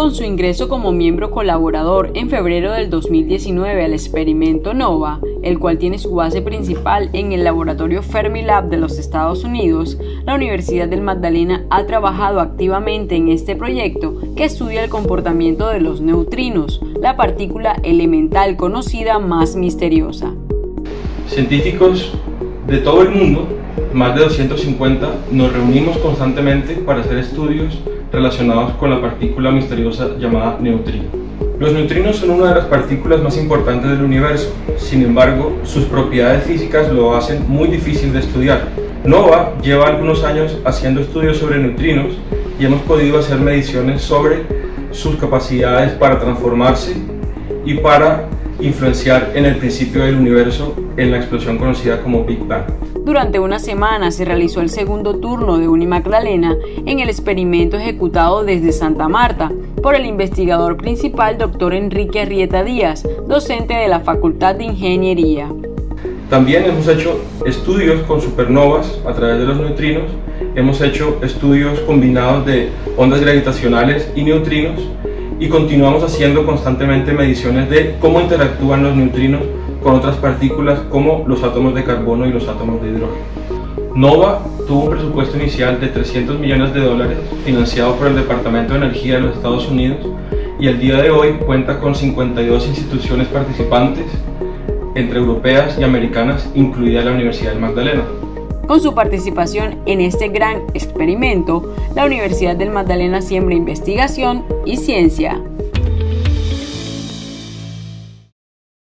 Con su ingreso como miembro colaborador en febrero del 2019 al experimento NOVA, el cual tiene su base principal en el laboratorio Fermilab de los Estados Unidos, la Universidad del Magdalena ha trabajado activamente en este proyecto que estudia el comportamiento de los neutrinos, la partícula elemental conocida más misteriosa. Científicos de todo el mundo, más de 250, nos reunimos constantemente para hacer estudios relacionados con la partícula misteriosa llamada neutrino. Los neutrinos son una de las partículas más importantes del universo, sin embargo, sus propiedades físicas lo hacen muy difícil de estudiar. NOVA lleva algunos años haciendo estudios sobre neutrinos y hemos podido hacer mediciones sobre sus capacidades para transformarse y para influenciar en el principio del universo en la explosión conocida como Big Bang. Durante una semana se realizó el segundo turno de Unimagdalena en el experimento ejecutado desde Santa Marta por el investigador principal Dr. Enrique Arrieta Díaz, docente de la Facultad de Ingeniería. También hemos hecho estudios con supernovas a través de los neutrinos, hemos hecho estudios combinados de ondas gravitacionales y neutrinos y continuamos haciendo constantemente mediciones de cómo interactúan los neutrinos con otras partículas como los átomos de carbono y los átomos de hidrógeno. NOVA tuvo un presupuesto inicial de $300 millones financiado por el Departamento de Energía de los Estados Unidos y al día de hoy cuenta con 52 instituciones participantes, entre europeas y americanas, incluida la Universidad del Magdalena. Con su participación en este gran experimento, la Universidad del Magdalena siembra investigación y ciencia.